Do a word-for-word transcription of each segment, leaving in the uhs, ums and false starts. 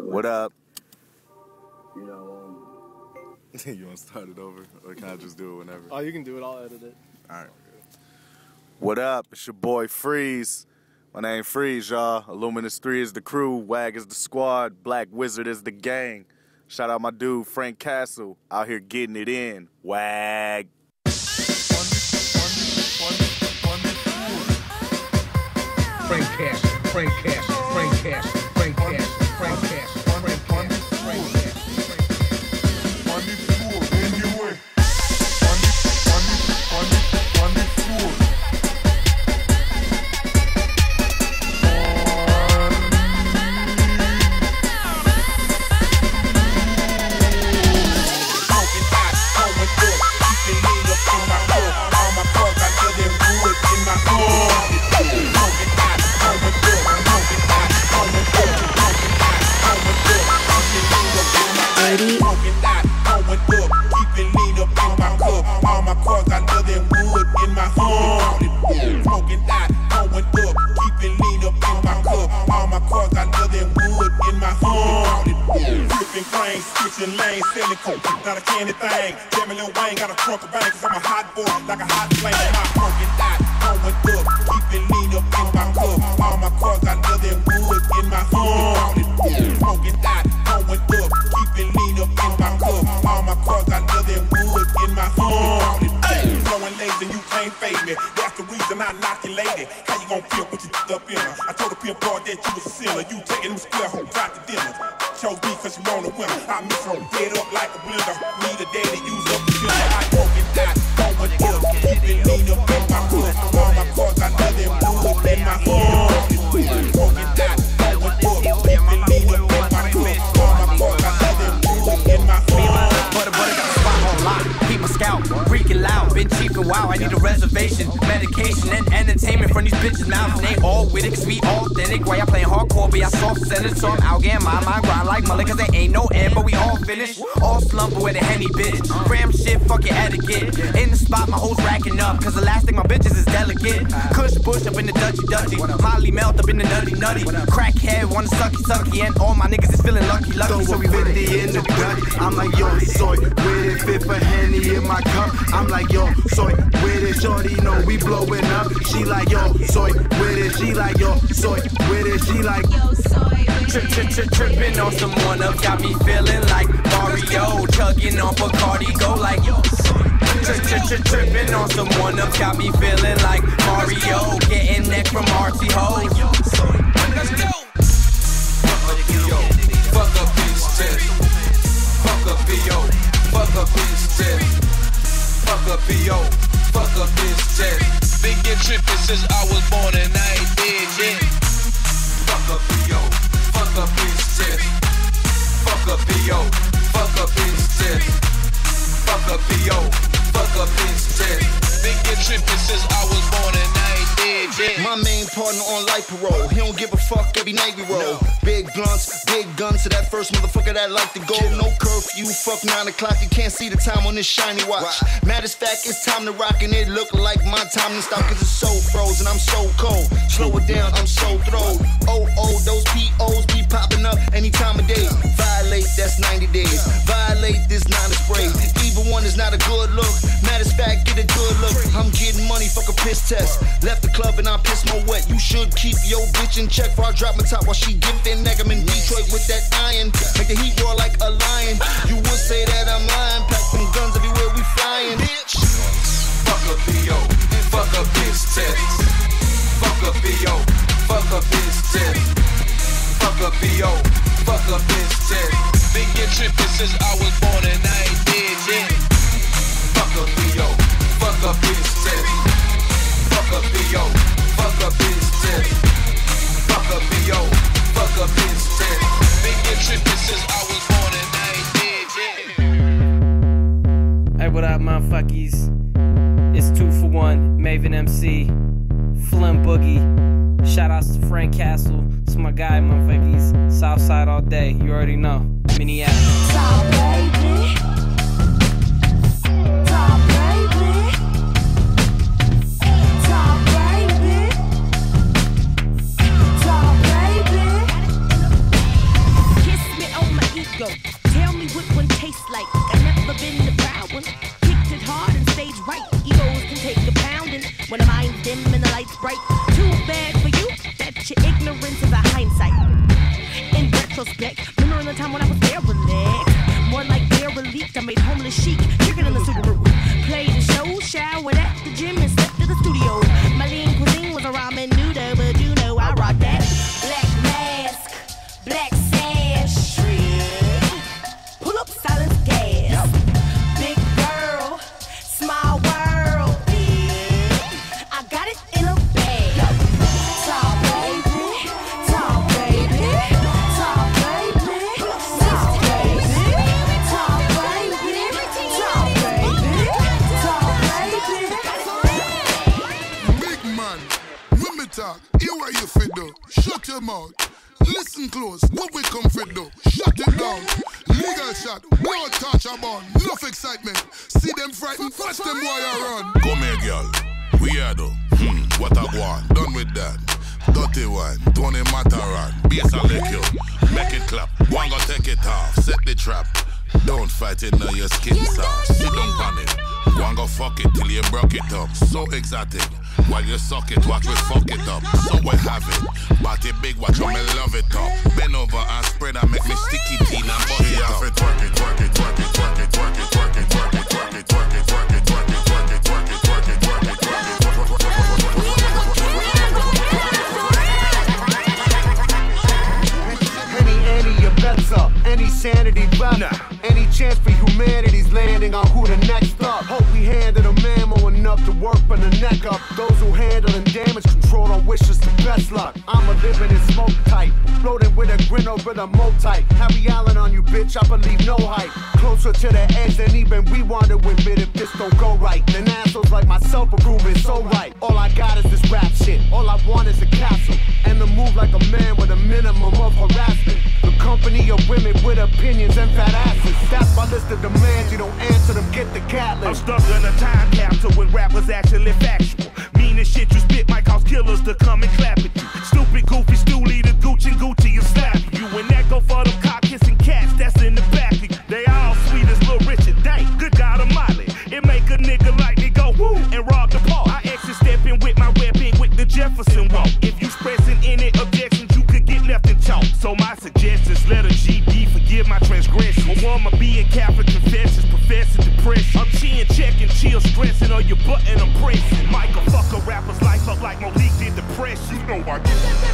What up? You know, um... You want to start it over? Or can I just do it whenever? Oh, you can do it. I'll edit it. All right. What up? It's your boy Freeze. My name Freeze, y'all. Illuminous three is the crew. Wag is the squad. Black Wizard is the gang. Shout out my dude Frank Castle out here getting it in. Wag. Frank Castle, Frank Castle, Frank Castle, Frank Castle, Frank Castle, Frank Castle, Frank switching lanes, selling coke, not a candy thing. Damn, Lil Wayne got a trunk of bangs, I'm a hot boy, like a hot flame. My smoking dot, going up, keeping lean up in my cup. All my cars got nothing wood in my hood. Smoking dot, going up, keeping lean up in my cup. All my cars got nothing wood in my hood. Blowing laser, you can't fade me. That's the reason I knock you lady. How you gon' feel when you up in her? I told the pimp boy that you was a sinner. You taking them square hoes out to dinner. Chose me cause you want a winner. I miss her dead up like a blender. Need a daddy, use up the filter. I broke it down, going up, keeping lean up in my hood. All my cars got nothing wood in my hood. Broke it down, going up, keeping lean up in my hood. All my cars got nothing wood in my hood. Butter, butter got the spot on lock. Keep my scalp, freaking loud. Been cheap and wow, I need a reservation. Medication and entertainment from these bitches' mouths. And they all with it cause we authentic. Why y'all playing hardcore, but y'all soft-centered. So I'm out getting my mind grind like Mullet. Cause there ain't no end, but we all finished. All slumber with a Henny bitch. Ram shit, fuck your etiquette. In the spot, my hoes racking up. Cause the last thing my bitches is delicate. Kush bush up in the Dutchy Dutchy. Molly melt up in the Nutty Nutty. Crackhead wanna sucky sucky. And all my niggas is feeling lucky lucky. So we fifty in the Dutch. I'm like, yo, soy. With it fit for Henny in my cup. I'm like, yo, soy. With it, shorty, know we blowing up. She like, yo, soy. With it, she like, yo, soy. With it, she like, yo, soy. Trip, trip, trip, tripping on someone up. Got me feeling like Mario. Chugging on Bacardi, go like, yo, soy. Trip, trip, trip, tripping on someone up. Got me feeling like Mario. Getting neck from artsy hoes. Let's go. Fuck up his chest. Fuck up B O. Fuck up his chest. Fuck up B O. Fuck up his chest. Been get trippin' since I was born and I ain't dead yet. Fuck up B O. Fuck up his chest. Fuck up B O. Fuck up his chest. Fuck up B O. Fuck up his chest. Been get trippin' since I was born and I ain't dead yet. My main partner on life parole. He don't give a fuck every night we roll. No. Big blunts, big guns to that first motherfucker that like to go. No curfew, fuck nine o'clock. You can't see the time on this shiny watch. Right. Matter of fact, it's time to rock and it look like my time to stop cause it's so frozen. I'm so cold. Slow it down, I'm so throwed. Oh, oh, those P Os be popping up any time of day. Violate, that's ninety days. Violate this nine spray. Either one is not a good look. Matter of fact, get a good look. I'm getting money, fuck a piss test. Left the club and I piss more wet. You should keep your bitch in check before I drop my top while she get that neck. I'm in Detroit with that iron. Make the heat roar like a lion. You would say that I'm lying. Pack them guns everywhere we flying, bitch. Fuck up B O. Fuck up his chest. Fuck up B O. Fuck up his chest. Fuck up B O. Fuck up his chest. Been get trippin' since I was born and I ain't dead yet. Fuck up B O. Fuck up his chest. Fuck up B O. Fuck up his chest. Fuck up B O. Fuck up his chest. Been get trippin' since I was born and I ain't dead yet. Hey, what up, motherfuckers? It's two for one. Maven M C. Flim Boogie. Shout outs to Frank Castle. It's my guy, motherfuckers. Southside all day. You already know. Minneapolis. Top baby. Top baby. Top baby. Top baby. Kiss me suspect. Remember the time when I was derelict? More like derelict, I made homeless chic, chicken in the Subaru. Played the show, showered at the gym, and stepped to the studio. My lean cuisine was a ramen noodle, but you know I rock that. Black mask, black sash, pull up silence gas. Big girl, small world, I got it in a bag. Tall baby, tall baby, tall baby, tall baby, tall baby, tall baby, tall baby. Big man, when me talk, hear what you fit do. Shut your mouth. Listen close, what we come fit do. Shut it down. Legal shot, blow touch a bun. Enough excitement. See them frightened, watch them while you run. Come here, girl. We are though. Hmm, what I want. Done with that. Dirty wine, Tony Mataran. Bass a lick you. Make it clap. One go take it off. Set the trap. Don't fight it now, your skin soft. Sit down on it. One go fuck it till you broke it up. So exotic. While you suck it, watch me fuck it up. So we have it. Body big, watch how me love it up. Bend over and spread and make me sticky teen and bust it up. Twerk it, twerk it, twerk it, twerk it, twerk it, twerk it, twerk it, twerk it, twerk it, twerk it, twerk it, twerk it, twerk it, twerk it, twerk it, twerk it, twerk it, Any, any, your bets up. Any sanity left. Nah. Any chance for humanity's landing on who the next up. Hope we handle the mammo enough to work from the neck up. Those who handling damage control don't wish us the best luck. I'm a living in smoke type, floating with a grin over the mo-type. Harry Allen on you, bitch, I believe no hype. Closer to the edge than even we want to admit if this don't go right. Then assholes like myself are proving so right. All I got is this rap shit. All I want is a castle. And to move like a man with a minimum of harassment. The company of women with opinions and fat asses. That's my list of demands. You don't answer them, get the cat list. I'm stuck in a time capsule with rappers actually factual. Meaning shit you spit might cause killers to come and clap at you. Stupid, goofy, stoolie, the Gucci and Gucci and slap you. And that go for them cock-kissing cats that's in the back of you. They all sweet as Lil Richard. Dang, good God Almighty. It make a nigga like me go woo and rob the park. I exit stepping with my weapon with the Jefferson walk. If you expressing any objections, you could get left in chalk. So my suggestions, let a G D forgive my transgression. A woman being Catholic confessions, professing depression. I'm chin checking, chill stressing on your butt and I'm pressing. Michael fuck a rapper's life up like Malik did depression. You know I get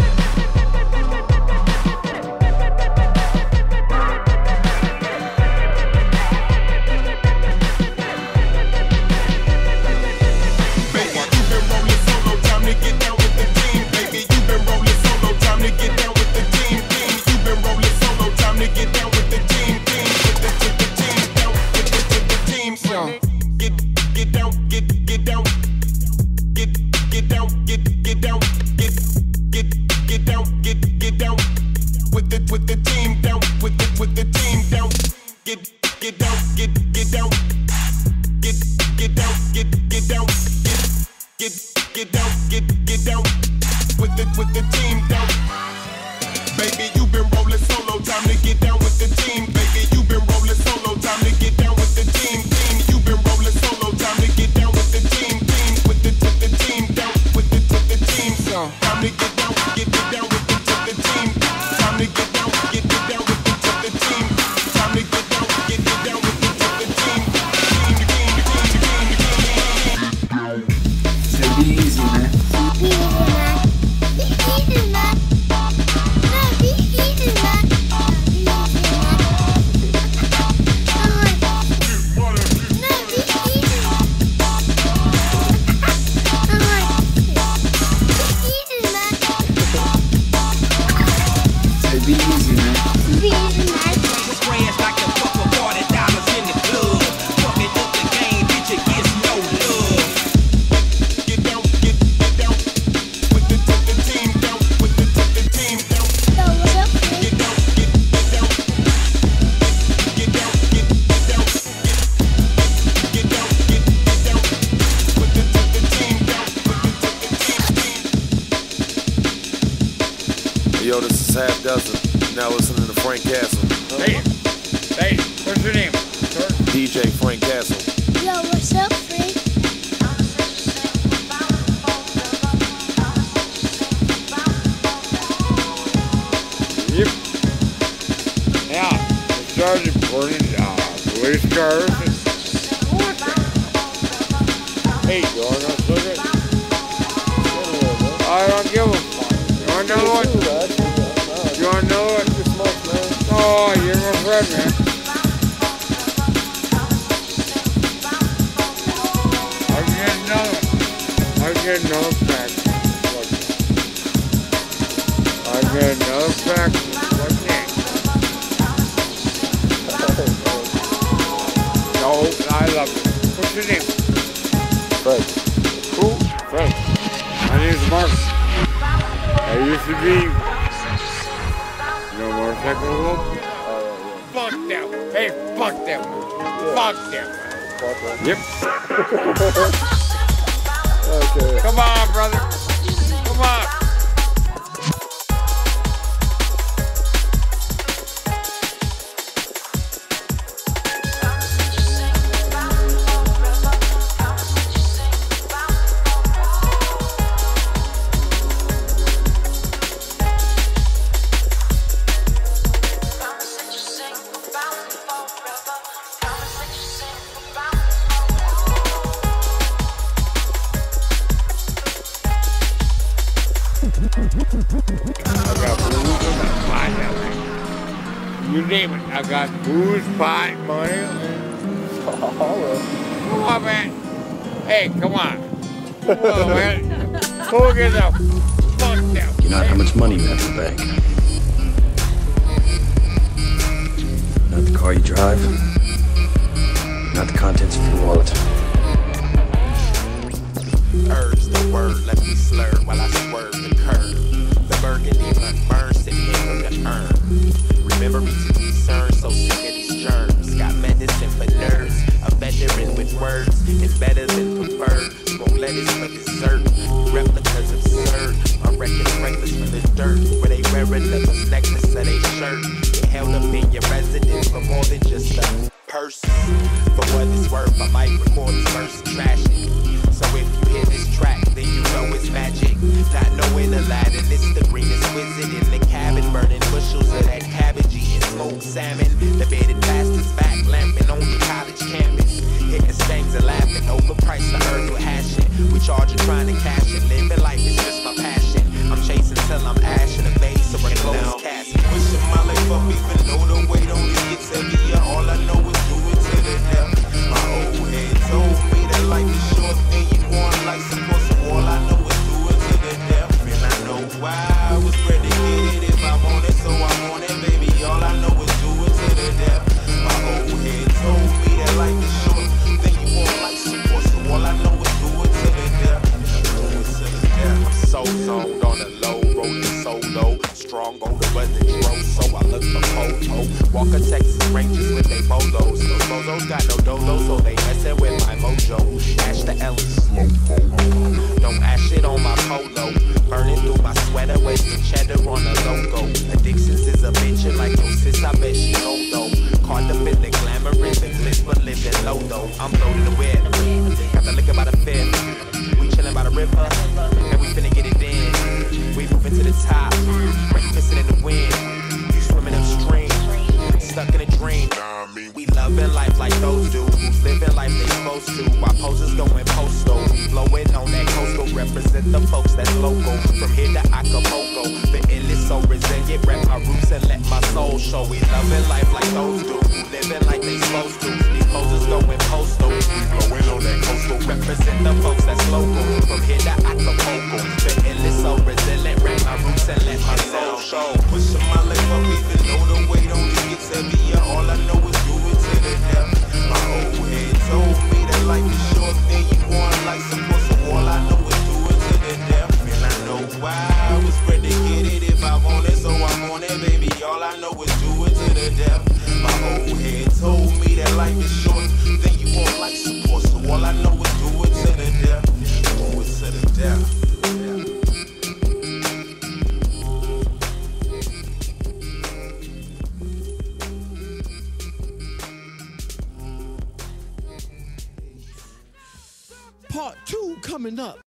Yo, this is Half Dozen. Now listening to Frank Castle. Hey, hey, what's your name, sir? D J Frank Castle. Yo, what's up, Frank? Yep. started burning uh, police cars. What the? Hey, you want to look at? I don't give a fuck. You want to know what? You want to know what? Oh, you're my friend, man. I'll get another. I'll get another pack. I'll get another pack. What's that? No, I love it. What's your name? Fred. Who? Fred. My name's Mark. I used to be. You know motorcycle club? Fuck them. Hey, fuck them. Fuck them. Yep. Okay. Come on, brother. Come on. You name it. I got booze, pot, money. Come on, man. Hey, come on. Come on, man. Go get the fuck down. You know how much money you have in the bank? Not the car you drive. Not the contents of your wallet. Urge the word, let me slur while I swerve the curve. The burgundy blunt burns to hit from the urn. Remember me to discern, so sick of these germs. Got medicine for nerves, a veteran with words. It's better than preferred. Smoke lettuce for dessert. Replicas absurd. My record's reckless for the dirt. Where they wear a necklace necklace of they shirt. Get held up in your residence for more than just a purse. For what it's worth, I might record this verse and trash it. So if you hear this track, then you know it's magic. Not knowing Aladdin, it's the greenest wizard in the cabin. Burning bushels of that cabbage, eating smoked salmon. The bearded bastard's back, lamping on the college campus. Hitting stangs and laughing, overpriced the herb with hashing. We charge you trying to cash it. Living life is just my passion. I'm chasing till I'm ash in a base, so we're close casket. Wishing my life up, even though the weight only gets heavier. All I know is do it to the death. My old head told me that life is short and you want life support, so all I know is do it to the death. And I know why I was bred to get it. If I want it, so I want it, baby. All I know is do it to the death. My old head told me that life is short, then you want life support, so all I know is do it to the death. Do it to the death. I'm so zoned on the low, rolling solo, strong on the weather dro, so I look for photo. Walker Texas Rangers with they bolos. Those bozos got no dolos, so they messin' with my mojo. Ash the Ellis, don't ash it on my polo. Burning through my sweater, wasting cheddar on the logo. Addictions is a bitch, and like your sis, I bet she know though. Caught up in the glamour, in the glitz, but living low though. I'm loaded the whip, got the liquor by the fifth. We chillin' by the river, and we finna get it in. We moving to the top, breakfast in the wind. You swimming upstream, stuck in a dream. We loving life like those dudes who's living life they supposed to. While posers going postal, we blowing on that coastal. Represent the folks that's local. From here to Acapulco, the endless so resilient. Rep my roots and let my soul show. We loving life like those dudes who living like they supposed to. These posers going postal, we blowing on that coastal. Represent the folks that's local. From here to Acapulco, the endless so resilient. Rep my roots and let my soul show. Pushing my life up even though the weight only gets heavier. All I know is do it to the death. My old head told me that life is short and you want life support, so all I know is do it to the death. And I know why I was bred to get it. If I want it, so I want it, baby. All I know is do it to the death. My old head told me that life is short, then you want life support, so all I know is do it to the death. Do it to the death. Part two coming up.